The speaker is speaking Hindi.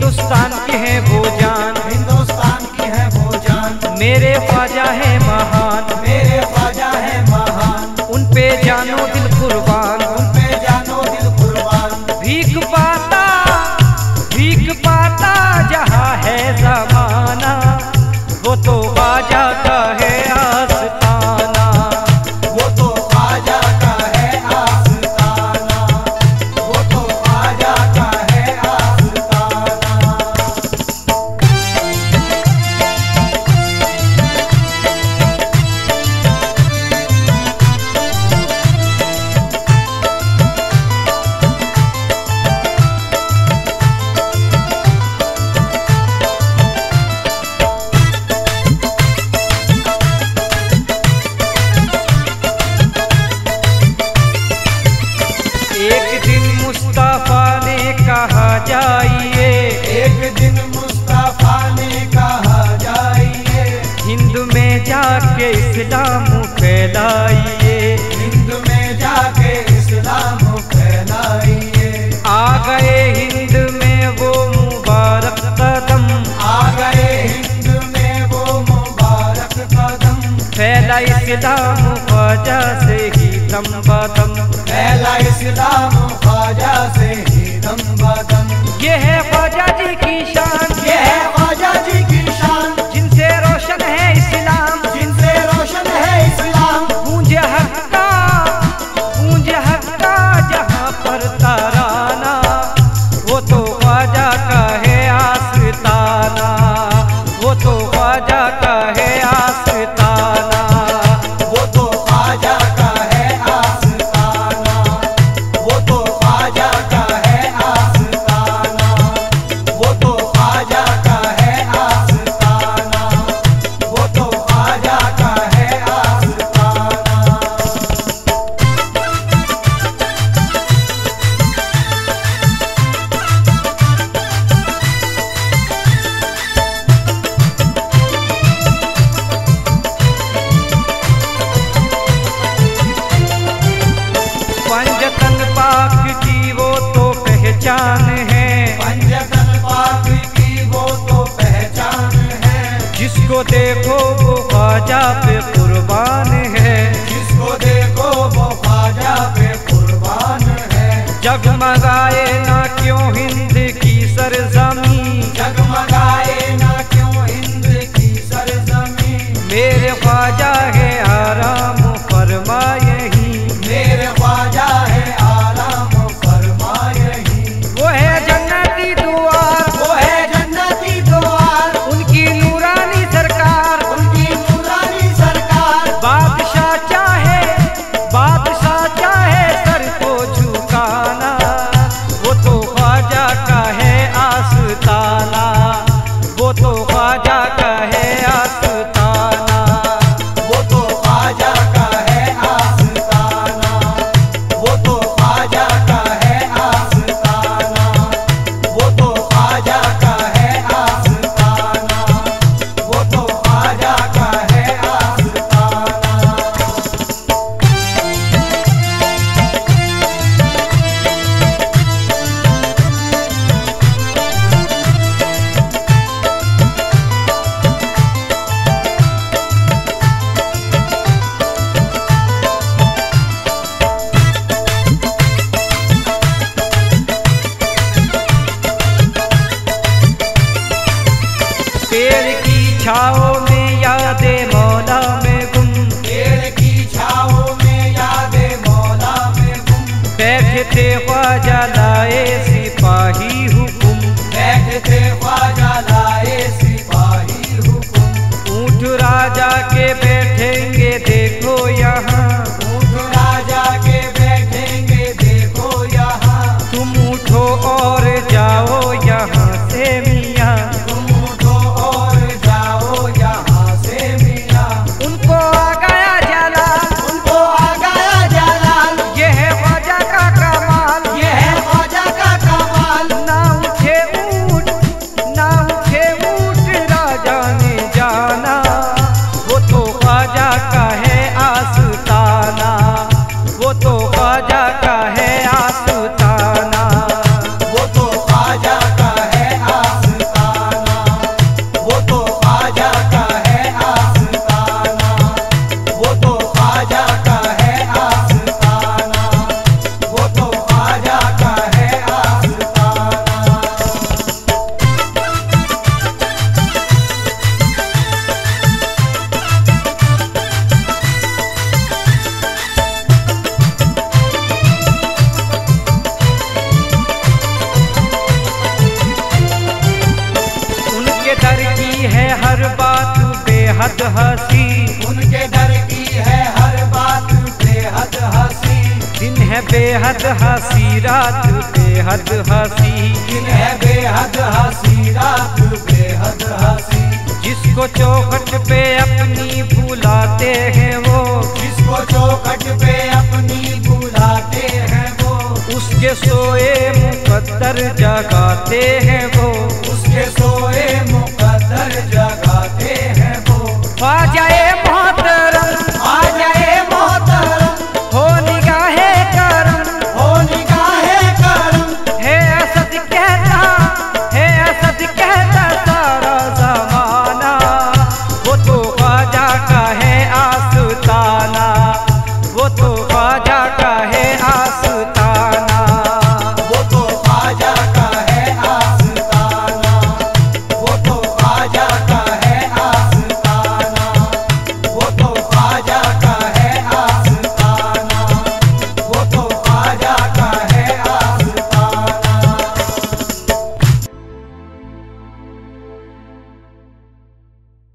हिंदुस्तान की है वो जान, हिंदुस्तान की है वो जान। मेरे ख्वाजा है महान, मेरे ख्वाजा है महान। उन पे जानो दिल कुर्बान, उन पे जानो दिल कुर्बान। भीख पाता जहाँ है जमाना, वो तो ख्वाजा का है आस्ताना। वो तो ख्वाजा का है आस्ताना। वो तो ख्वाजा का है आस्ताना। एक दिन मुस्तफा ने कहा जाइए, एक दिन मुस्तफा ने कहा जाइए, हिंद में जाके इस्लाम फैलाइए। हिंद में जाके इस्लाम फैलाइए। आ गए हिंद में वो मुबारक कदम, आ गए हिंद में वो मुबारक कदम, फैला इस्लाम ख्वाजा से ही दम बदम। फैला इस्लाम ख्वाजा से ही दम बदम। ये है ख्वाजा जी की शान, ये है ख्वाजा जी की शान, जिनसे रोशन है इस्लाम, जिनसे रोशन है इस्लाम। गूंजे हक्का जहाँ पर ताराना, वो तो ख्वाजा का है आस्ताना, वो तो ख्वाजा का है आस्ताना। वो तो ख्वाजा का है आस्ताना। वो तो ख्वाजा का है आस्ताना। वो तो ख्वाजा का है आस्ताना। वो तो ख्वाजा का है आस्ताना। पंजतन पाक की वो तो पहचान है, पंजतन पाक की वो तो पहचान है, जिसको देखो वो ख्वाजा पे कुर्बान है। जिसको देखो वो ख्वाजा पे कुर्बान है। जगमगाए ना क्यों हिंद की सरजमी, जगमगाए ना क्यों हिंद की सरजमी, मेरे ख्वाजा है आराम फरमाए ही। मेरे ख्वाजा है आराम फरमाए ही। वो है जन्नती दुआर, वो है जन्नती द्वार, उनकी नूरानी सरकार। उनकी नूरानी सरकार। बादशाह चाहे सर को झुकाना, वो तो ख्वाजा का है आस्ताना, वो तो ख्वाजा का है आस्ताना। वो तो ख्वाजा का है आस्ताना। वो तो ख्वाजा का है आस्ताना। वो तो ख्वाजा का है आस्ताना। वो तो ख्वाजा का है आस्ताना। पेड़ की छाओ में यादें मौला में गुम, पेड़ की छाओं में यादें मौला में गुम, बैठे थे ख्वाजा लाए सिपाही हुकुम। बैठे थे ख्वाजा लाए सिपाही हुकुम। ऊंट राजा के बैठेंगे देखो यहाँ, ऊंट राजा के बैठेंगे देखो यहाँ। तुम उठो और जाओ यहाँ से मियाँ। तुम उठो और जाओ यहाँ हर बात बेहद हंसी, उनके डर की है हर बात बेहद हंसी। दिन है बेहद हंसी, रात बेहद हंसी, दिन है बेहद हंसी, रात बेहद हंसी। जिसको चौखट पे अपनी बुलाते हैं वो, जिसको चौखट पे अपनी बुलाते हैं वो, उसके सोए मुकद्दर जगाते हैं वो।